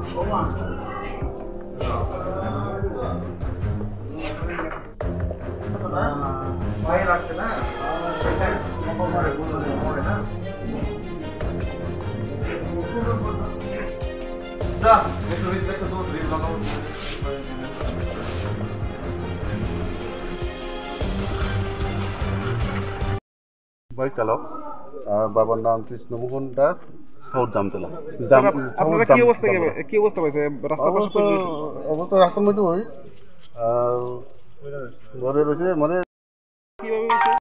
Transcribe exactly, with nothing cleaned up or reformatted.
भाई रास्ते ना हमारे बोल रहे हैं ना जा ये तो रिस्क तो रिस्क लगाओ বাইক চালক আর বাবার নাম কৃষ্ণমোহন দাস সাউথ জামতলা আপনারা কি অবস্থা কি অবস্থা পাইছে রাস্তা অবস্থা অবস্থা রাস্তার মধ্যে ওই আর ঘরে রয়েছে মানে